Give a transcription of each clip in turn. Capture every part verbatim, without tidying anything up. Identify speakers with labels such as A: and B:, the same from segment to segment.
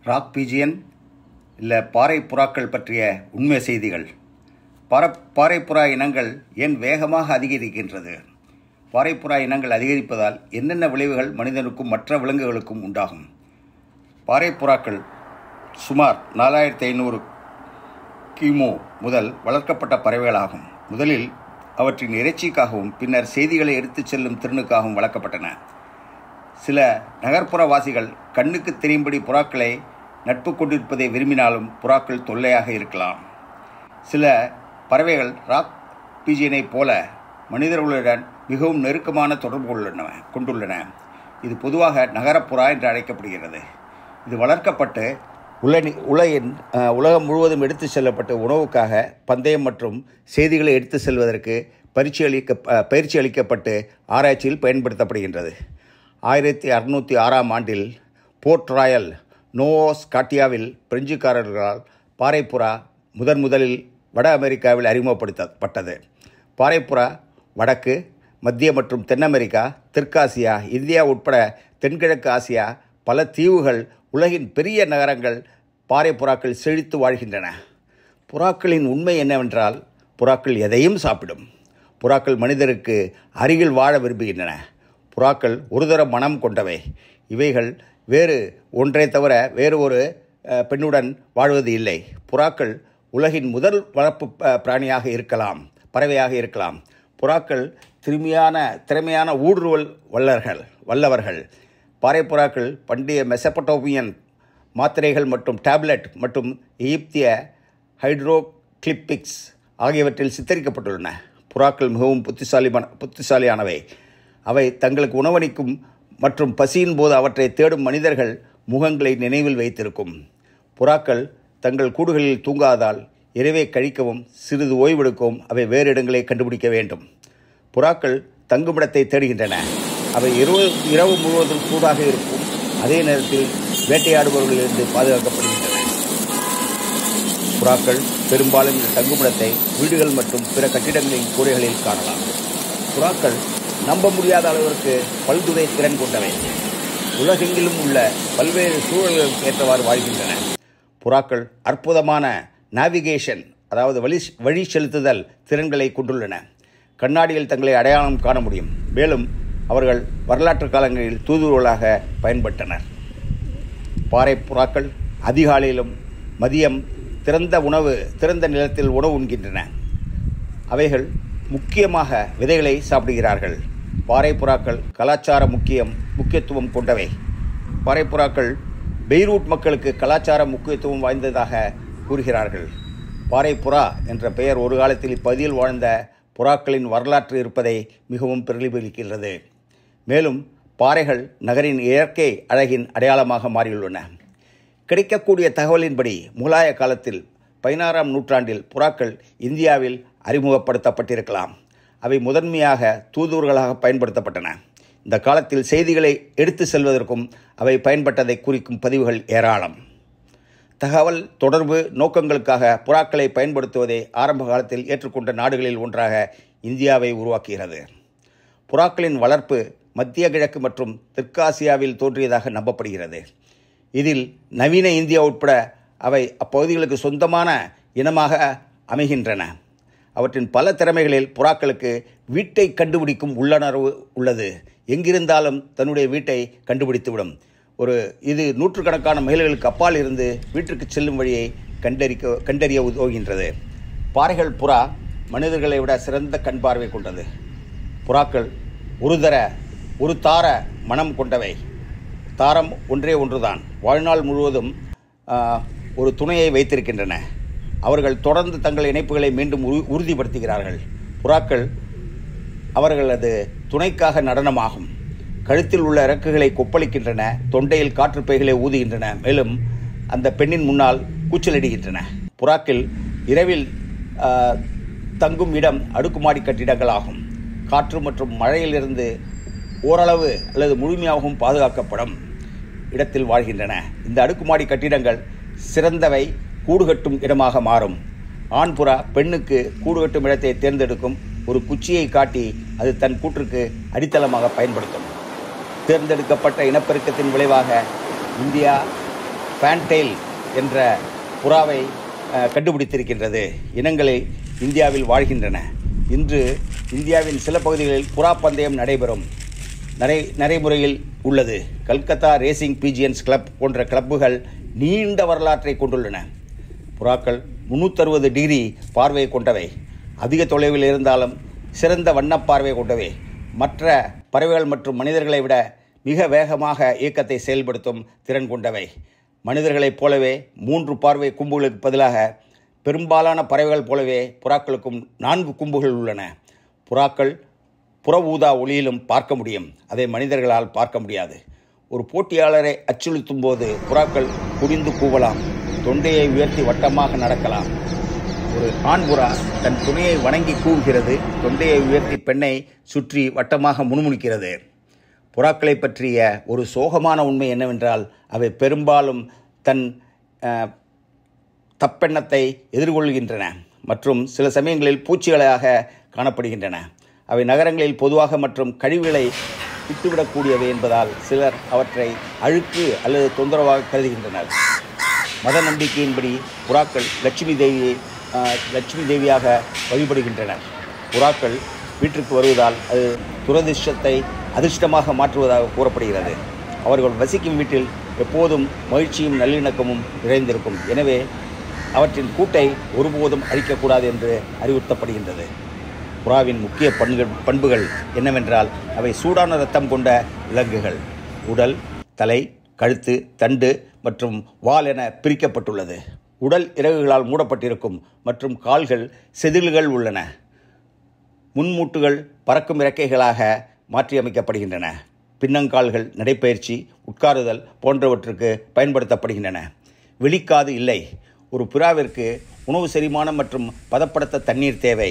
A: Rock pigeon இல்லை பாறை புறாக்கள் பற்றிய உண்மை செய்திகள். பார பாறைப்புறா இனங்கள் ஏன் வேகமாக அதிகரிக்கின்றது? பாறைப்புறா இனங்கள் அதிகரிப்பதால் என்னென்ன விளைவுகள் மனிதனுக்கும் மற்ற விலங்குகளுக்கும் உண்டாகும்? பாறைப்புறாக்கள் சுமார் நாலாயிரத்தி ஐநூறு கிமு முதல் வளர்க்கப்பட்ட பறவைகளாகும். முதலில் அவற்றின் இறைச்சிக்காகவும் பின்னர் செய்திகளை எடுத்துச் செல்லும் திறனுக்காகவும் வளர்க்கப்பட்டன. சில நகர்ப்புறவாசிகள் கண்ணுக்கு தெரியும்படி புறாக்களை நட்பு கொண்டிருப்பதை விரும்பினாலும் புறாக்கள் தொல்லையாக இருக்கலாம். சில பறவைகள் ராக் பீஜியனைப் போல மனிதர்களுடன் மிகவும் நெருக்கமான தொடர்பு கொண்டுள்ளன கொண்டுள்ளன இது பொதுவாக நகரப்புறா என்று அழைக்கப்படுகிறது. இது வளர்க்கப்பட்டு உலகின் உலகின் உலகம் முழுவதும் எடுத்து செல்லப்பட்டு உணவுக்காக பந்தயம் மற்றும் செய்திகளை எடுத்து செல்வதற்கு பயிற்சி அளிக்க பயிற்சி அளிக்கப்பட்டு ஆராய்ச்சியில் பயன்படுத்தப்படுகின்றது. ஆயிரத்தி அறுநூற்றி ஆறாம் ஆண்டில் போர்ட் ராயல் நோவா ஸ்காட்டியாவில் பிரெஞ்சுக்காரர்களால் பாறைப்புறா முதன் முதலில் வட அமெரிக்காவில் அறிமுகப்படுத்தப்பட்டது. பாறைப்புறா வடக்கு, மத்திய மற்றும் தென் அமெரிக்கா, தெற்காசியா, இந்தியா உட்பட தென்கிழக்கு ஆசியா பல தீவுகள், உலகின் பெரிய நகரங்கள் பாறைப்புறாக்கள் செழித்து வாழ்கின்றன. புறாக்களின் உண்மை என்னவென்றால், புறாக்கள் எதையும் சாப்பிடும். புறாக்கள் மனிதருக்கு அருகில் வாழ விரும்புகின்றன. புறாக்கள் ஒருதர மனம் கொண்டவை. இவைகள் வேறு ஒன்றை தவிர வேறு ஒரு பெண்ணுடன் வாழ்வது இல்லை. புறாக்கள் உலகின் முதல் வளர்ப்பு பிராணியாக இருக்கலாம், பறவையாக இருக்கலாம். புறாக்கள் திறமையான திறமையான ஊடுருவல் வல்லர்கள் வல்லவர்கள் பாறைப்புறாக்கள் பண்டைய மெசபடோமியன் மாத்திரைகள் மற்றும் டேப்லெட் மற்றும் எகிப்திய ஹைட்ரோகிளிப்பிக்ஸ் ஆகியவற்றில் சித்தரிக்கப்பட்டுள்ளன. புறாக்கள் மிகவும் புத்திசாலிமான புத்திசாலியானவை. அவை தங்களுக்கு உணவளிக்கும் மற்றும் பசியின் போது அவற்றை தேடும் மனிதர்கள் முகங்களை நினைவில் வைத்திருக்கும். புறாக்கள் தங்கள் கூடுகளில் தூங்காதால் இரவை கழிக்கவும் சிறிது ஓய்வெடுக்கவும் அவை வேறு இடங்களை கண்டுபிடிக்க வேண்டும். புறாக்கள் தங்குமிடத்தை தேடுகின்றன. அவை இரவு இரவு முழுவதும் சூடாக இருக்கும். அதே நேரத்தில் வேட்டையாடுபவர்களிலிருந்து பாதுகாக்கப்படுகின்றன. புறாக்கள் பெரும்பாலும் இந்த தங்குமிடத்தை வீடுகள் மற்றும் பிற கட்டிடங்களின் கூரைகளில் காணலாம். புறாக்கள் நம்ப முடியாத அளவிற்கு பல்துறை திறன் கொண்டவை. உலகெங்கிலும் உள்ள பல்வேறு சூழல்களுக்கு ஏற்றவாறு வாழ்கின்றன. புறாக்கள் அற்புதமான நேவிகேஷன், அதாவது வழி வழி செலுத்துதல் திறன்களை கொண்டுள்ளன. கண்ணாடியில் தங்களை அடையாளம் காண முடியும். மேலும் அவர்கள் வரலாற்று காலங்களில் தூதுவர்களாக பயன்பட்டனர். பாறை புறாக்கள் அதிகாலையிலும் மதியம் திறந்த உணவு திறந்த நிலத்தில் உணவு உண்கின்றன. அவைகள் முக்கியமாக விதைகளை சாப்பிடுகிறார்கள். பாறைப்புறாக்கள் கலாச்சார முக்கியம் முக்கியத்துவம் கொண்டவை. பாறைப்புறாக்கள் பெய்ரூட் மக்களுக்கு கலாச்சார முக்கியத்துவம் வாய்ந்ததாக கூறுகிறார்கள். பாறைப்புறா என்ற பெயர் ஒரு காலத்தில் இப்பகுதியில் வாழ்ந்த புறாக்களின் வரலாற்று இருப்பதை மிகவும் பிரதிபலிக்கிறது. மேலும் பாறைகள் நகரின் இயற்கை அழகின் அடையாளமாக மாறியுள்ளன. கிடைக்கக்கூடிய தகவலின்படி முகலாய காலத்தில் பதினாறாம் நூற்றாண்டில் புறாக்கள் இந்தியாவில் அறிமுகப்படுத்தப்பட்டிருக்கலாம். அவை முதன்மையாக தூதுவர்களாக பயன்படுத்தப்பட்டன. இந்த காலத்தில் செய்திகளை எடுத்து செல்வதற்கும் அவை பயன்பட்டதை குறிக்கும் பதிவுகள் ஏராளம். தகவல் தொடர்பு நோக்கங்களுக்காக புறாக்களை பயன்படுத்துவதை ஆரம்ப காலத்தில் ஏற்றுக்கொண்ட நாடுகளில் ஒன்றாக இந்தியாவை உருவாக்குகிறது. புறாக்களின் வளர்ப்பு மத்திய கிழக்கு மற்றும் தெற்காசியாவில் தோன்றியதாக நம்பப்படுகிறது. இதில் நவீன இந்தியா உட்பட அவை அப்பகுதிகளுக்கு சொந்தமான இனமாக அமைகின்றன. அவற்றின் பல திறமைகளில் புறாக்களுக்கு வீட்டை கண்டுபிடிக்கும் உள்ளுணர்வு உள்ளது. எங்கிருந்தாலும் தன்னுடைய வீட்டை கண்டுபிடித்துவிடும். ஒரு இது நூற்றுக்கணக்கான மைல்களுக்கு அப்பால் இருந்து வீட்டிற்கு செல்லும் வழியை கண்டறிக்க கண்டறிய உதவுகின்றது. பாறைகள் புறா மனிதர்களை விட சிறந்த கண் பார்வை கொண்டது. புறாக்கள் ஒரு தர ஒரு தார மனம் கொண்டவை. தாரம் ஒன்றே ஒன்றுதான். வாழ்நாள் முழுவதும் ஒரு துணையை வைத்திருக்கின்றன. அவர்கள் தொடர்ந்து தங்கள் இணைப்புகளை மீண்டும் உறுதிப்படுத்துகிறார்கள். புறாக்கள் அவர்களது துணைக்காக நடனமாகும். கழுத்தில் உள்ள இறக்குகளை கொப்பளிக்கின்றன. தொண்டையில் காற்றுப்பைகளை ஊதுகின்றன. மேலும் அந்த பெண்ணின் முன்னால் கூச்சலிடுகின்றன. புறாக்கள் இரவில் தங்கும் இடம் அடுக்குமாடி கட்டிடங்கள் ஆகும். காற்று மற்றும் மழையிலிருந்து ஓரளவு அல்லது முழுமையாகவும் பாதுகாக்கப்படும் இடத்தில் வாழ்கின்றன. இந்த அடுக்குமாடி கட்டிடங்கள் சிறந்தவை கூடுகட்டும் இடமாக மாறும். ஆண் புறா பெண்ணுக்கு கூடுகட்டும் இடத்தை தேர்ந்தெடுக்கும். ஒரு குச்சியை காட்டி அது தன் கூற்றுக்கு அடித்தளமாக பயன்படுத்தும். தேர்ந்தெடுக்கப்பட்ட இனப்பெருக்கத்தின் விளைவாக இந்தியா, ஃபேன்டெயில் என்ற புறாவை கண்டுபிடித்திருக்கின்றது. இனங்களை இந்தியாவில் வாழ்கின்றன. இன்று இந்தியாவின் சில பகுதிகளில் புறா பந்தயம் நடைபெறும் நடை நடைமுறையில் உள்ளது. கல்கத்தா ரேசிங் பீஜியன்ஸ் கிளப் போன்ற கிளப்புகள் நீண்ட வரலாற்றை கொண்டுள்ளன. புறாக்கள் முன்னூற்றறுபது டிகிரி பார்வை கொண்டவை. அதிக தொலைவில் இருந்தாலும் சிறந்த வண்ணப்பார்வை கொண்டவை. மற்ற பறவைகள் மற்றும் மனிதர்களை விட மிக வேகமாக இயக்கத்தை செயல்படுத்தும் திறன் கொண்டவை. மனிதர்களைப் போலவே மூன்று பார்வை கும்புகளுக்கு பதிலாக பெரும்பாலான பறவைகள் போலவே புறாக்களுக்கும் நான்கு கும்புகள் உள்ளன. புறாக்கள் புற ஊதா ஒளியிலும் பார்க்க முடியும். அதை மனிதர்களால் பார்க்க முடியாது. ஒரு போட்டியாளரை அச்சுறுத்தும் போது புறாக்கள் குடிந்து கூவலாம். தொண்டையை உயர்த்தி வட்டமாக நடக்கலாம். ஒரு ஆண் புறா தன் துணையை வணங்கி கூவுகிறது. தொண்டையை உயர்த்தி பெண்ணை சுற்றி வட்டமாக முணுமுணுக்கிறது. புறாக்களை பற்றிய ஒரு சோகமான உண்மை என்னவென்றால், அவை பெரும்பாலும் தன் தப்பெண்ணத்தை எதிர்கொள்கின்றன மற்றும் சில சமயங்களில் பூச்சிகளாக காணப்படுகின்றன. அவை நகரங்களில் பொதுவாக மற்றும் கழிவுகளை விட்டுவிடக்கூடியவை என்பதால் சிலர் அவற்றை அழுக்கு அல்லது தொந்தரவாக கருதுகின்றனர். மத நம்பிக்கையின்படி புறாக்கள் லட்சுமி தேவியை லட்சுமி தேவியாக வழிபடுகின்றனர். புறாக்கள் வீட்டிற்கு வருவதால் அது துரதிர்ஷ்டத்தை அதிர்ஷ்டமாக மாற்றுவதாக கூறப்படுகிறது. அவர்கள் வசிக்கும் வீட்டில் எப்போதும் மகிழ்ச்சியும் நல்லிணக்கமும் நிறைந்திருக்கும். எனவே அவற்றின் கூட்டை ஒருபோதும் அழிக்கக்கூடாது என்று அறிவுறுத்தப்படுகின்றது. புறாவின் முக்கிய பண்புகள் பண்புகள் என்னவென்றால், அவை சூடான இரத்தம் கொண்ட விலங்குகள். உடல், தலை, கழுத்து, தண்டு மற்றும் வால் என பிரிக்கப்பட்டுள்ளது. உடல் இறகுகளால் மூடப்பட்டிருக்கும் மற்றும் கால்கள் செதில்கள் உள்ளன. முன்மூட்டுகள் பறக்கும் இறக்கைகளாக மாற்றியமைக்கப்படுகின்றன. பின்னங்கால்கள் நடைப்பயிற்சி, உட்காருதல் போன்றவற்றுக்கு பயன்படுத்தப்படுகின்றன. வெளிக்காது இல்லை. ஒரு புறாவிற்கு உணவு செரிமானம் மற்றும் பதப்படுத்த தண்ணீர் தேவை.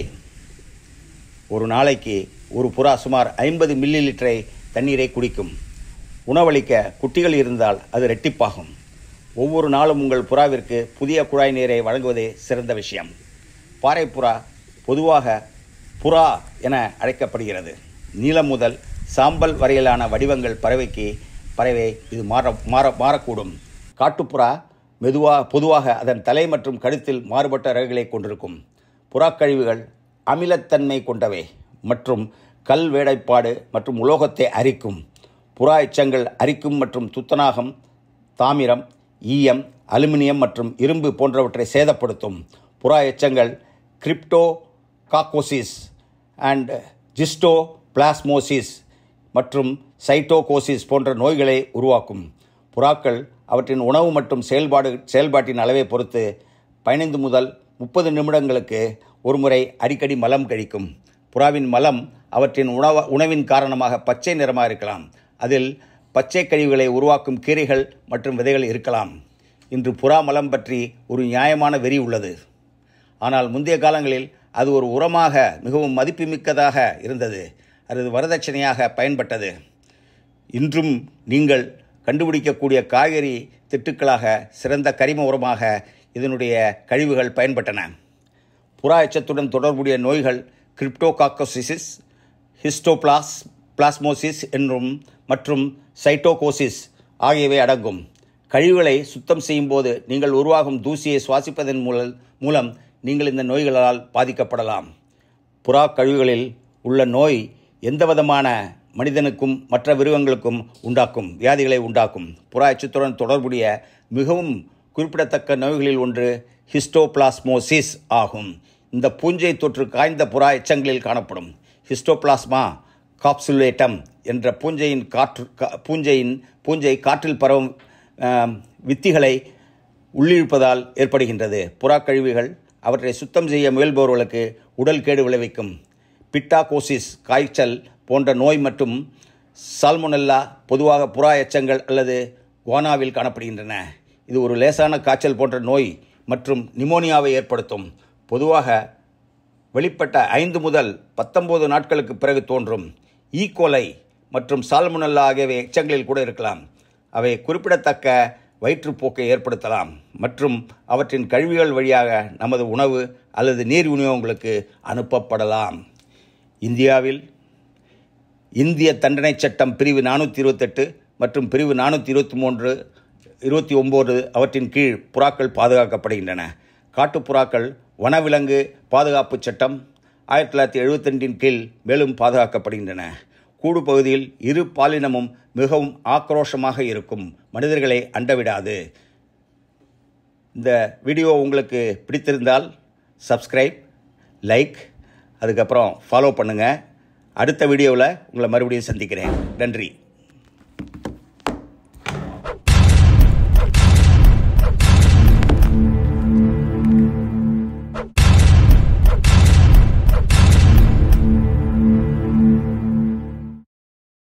A: ஒரு நாளைக்கு ஒரு புறா சுமார் ஐம்பது மில்லி லிட்டரை தண்ணீரை குடிக்கும். உணவளிக்க குட்டிகள் இருந்தால் அது இரட்டிப்பாகும். ஒவ்வொரு நாளும் உங்கள் புறாவிற்கு புதிய குழாய் நீரை வழங்குவதே சிறந்த விஷயம். பாறைப்புறா பொதுவாக புறா என அழைக்கப்படுகிறது. நீலம் முதல் சாம்பல் வரையிலான வடிவங்கள் பறவைக்கு பறவை இது மாற மாற மாறக்கூடும். காட்டுப்புறா மெதுவாக பொதுவாக அதன் தலை மற்றும் கழுத்தில் மாறுபட்ட இறகுகளை கொண்டிருக்கும். புறாக்கழிவுகள் அமிலத்தன்மை கொண்டவை மற்றும் கல் வேடைப்பாடு மற்றும் உலோகத்தை அரிக்கும். புறா எச்சங்கள் அரிக்கும் மற்றும் துத்தநாகம், தாமிரம், ஈயம், அலுமினியம் மற்றும் இரும்பு போன்றவற்றை சேதப்படுத்தும். புறா எச்சங்கள் கிரிப்டோ காக்கோசிஸ் அண்ட் ஜிஸ்டோ பிளாஸ்மோசிஸ் மற்றும் சைட்டோகோசிஸ் போன்ற நோய்களை உருவாக்கும். புறாக்கள் அவற்றின் உணவு மற்றும் செயல்பாடு செயல்பாட்டின் அளவை பொறுத்து பதினைந்து முதல் முப்பது நிமிடங்களுக்கு ஒருமுறை அடிக்கடி மலம் கழிக்கும். புறாவின் மலம் அவற்றின் உணவ உணவின் காரணமாக பச்சை நிறமாக இருக்கலாம். அதில் பச்சை கழிவுகளை உருவாக்கும் கீரைகள் மற்றும் விதைகள் இருக்கலாம். இன்று புறா மலம் பற்றி ஒரு நியாயமான வெறி உள்ளது. ஆனால் முந்தைய காலங்களில் அது ஒரு உரமாக மிகவும் மதிப்புமிக்கதாக இருந்தது. அது வரதட்சணையாக பயன்பட்டது. இன்றும் நீங்கள் கண்டுபிடிக்கக்கூடிய காய்கறி திட்டுக்களாக சிறந்த கரிம உரமாக இதனுடைய கழிவுகள் பயன்பட்டன. புறா எச்சத்துடன் தொடர்புடைய நோய்கள் கிரிப்டோகாக்கோசிஸ், ஹிஸ்டோபிளாஸ் பிளாஸ்மோசிஸ் என்றும் மற்றும் சைட்டோகோசிஸ் ஆகியவை அடங்கும். கழிவுகளை சுத்தம் செய்யும் போது நீங்கள் உருவாகும் தூசியை சுவாசிப்பதன் மூலம் மூலம் நீங்கள் இந்த நோய்களால் பாதிக்கப்படலாம். புறா கழிவுகளில் உள்ள நோய் எந்தவிதமான மனிதனுக்கும் மற்ற மிருகங்களுக்கும் உண்டாக்கும் வியாதிகளை உண்டாக்கும். புறா எச்சத்துடன் தொடர்புடைய மிகவும் குறிப்பிடத்தக்க நோய்களில் ஒன்று ஹிஸ்டோபிளாஸ்மோசிஸ் ஆகும். இந்த பூஞ்சை தொற்று காய்ந்த புறா எச்சங்களில் காணப்படும். ஹிஸ்டோபிளாஸ்மா காப்சுலேட்டம் என்ற பூஞ்சையின் காற்று பூஞ்சையின் பூஞ்சை காற்றில் பரவும் வித்திகளை உள்ளிழுப்பதால் ஏற்படுகின்றது. புறா கழிவுகள் அவற்றை சுத்தம் செய்ய முயல்பவர்களுக்கு உடல் கேடு விளைவிக்கும். பிட்டாகோசிஸ் காய்ச்சல் போன்ற நோய் மற்றும் சால்மோனெல்லா பொதுவாக புறா எச்சங்கள் அல்லது குவானாவில் காணப்படுகின்றன. இது ஒரு லேசான காய்ச்சல் போன்ற நோய் மற்றும் நிமோனியாவை ஏற்படுத்தும். பொதுவாக வெளிப்பட்ட ஐந்து முதல் பத்தொன்பது நாட்களுக்கு பிறகு தோன்றும். ஈகோலை மற்றும் சால்மோனெல்லா ஆகியவை எச்சங்களில் கூட இருக்கலாம். அவை குறிப்பிடத்தக்க வயிற்றுப்போக்கை ஏற்படுத்தலாம் மற்றும் அவற்றின் கழிவுகள் வழியாக நமது உணவு அல்லது நீர் விநியோகங்களுக்கு அனுப்பப்படலாம். இந்தியாவில் இந்திய தண்டனை சட்டம் பிரிவு நானூற்றி இருபத்தெட்டு மற்றும் பிரிவு நானூற்றி இருபத்தி மூன்று இருபத்தி ஒம்பது அவற்றின் கீழ் புறாக்கள் பாதுகாக்கப்படுகின்றன. காட்டுப்புறாக்கள் வனவிலங்கு பாதுகாப்பு சட்டம் ஆயிரத்தி தொள்ளாயிரத்தி எழுபத்தி ரெண்டின் கீழ் மேலும் பாதுகாக்கப்படுகின்றன. கூடு பகுதியில் இரு பாலினமும் மிகவும் ஆக்ரோஷமாக இருக்கும். மனிதர்களை அண்டவிடாது. இந்த வீடியோ உங்களுக்கு பிடித்திருந்தால் சப்ஸ்கிரைப், லைக், அதுக்கப்புறம் ஃபாலோ பண்ணுங்கள். அடுத்த வீடியோவில் உங்களை மறுபடியும் சந்திக்கிறேன். நன்றி.